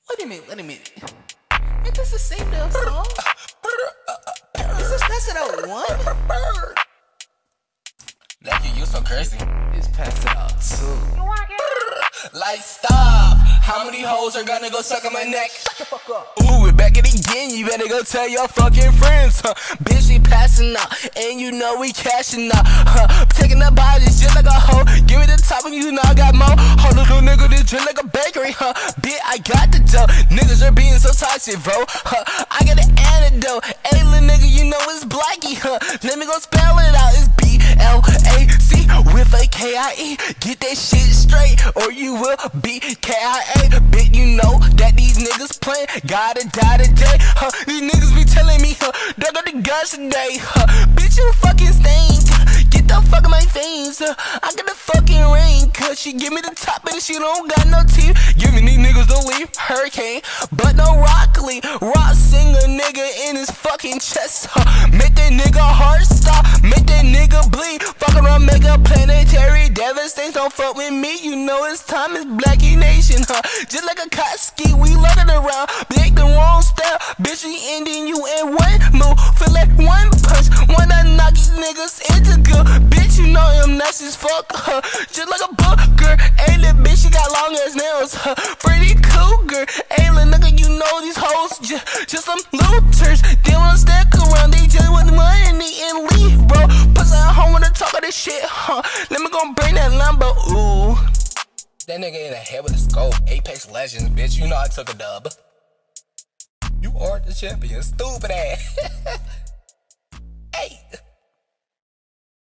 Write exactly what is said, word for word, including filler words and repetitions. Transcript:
Wait a minute, wait a minute. Ain't this the same damn song? Is this Pass It Out one? Lucky, you so crazy. It's Pass It Out two. Like, stop. How many hoes are gonna go suck on my neck? Shut the fuck up. Ooh, we're back at it again. You better go tell your fucking friends, huh? Bitch, we passing out, and you know we cashing out, huh? Taking the bodies just like a hoe. Give it the top, and you know I got more. Hold a little nigga, this drink like a bakery, huh? Bitch, I got the dough. Niggas are being so toxic, bro, huh? I got an antidote. Hey, little nigga, you know it's Blackie, huh? Let me go spell it out. It's B L A C with a K I E. Get that shit straight, or you will be K I A. Bitch, you know that these niggas playing. Gotta die today, huh? These niggas be telling me, huh? They got the guts today, huh? Bitch, you fucking stink. Get the fuck in my veins, huh? I got the fucking ring, cause she give me the top and she don't got no teeth. Giving these niggas the leaf, hurricane, but no broccoli. Rock sing a nigga in his fucking chest, huh? Make that nigga heart stop, make that nigga bleed. Fuck around, make a planetary devastation. Don't fuck with me, you know it's time, it's Blackie Nation, huh? Just like a Koski, we looking around, make the wrong step. Bitch, we ending you in one move. Feel like one punch, wanna knock these niggas into good. Bitch, you know I'm nice as fuck, huh? Just like a booger. Hey, little bitch, she got long ass nails, huh? Freddy Cougar. Hey, little nigga, you know these hoes just, just some looters. They wanna stick around, they just want money and leave, bro. Pussy at home when I talk of this shit, huh? Let me go bring that Lambo, ooh. That nigga in the head with a scope. Apex Legends, bitch, you know I took a dub. You are the champion, stupid ass.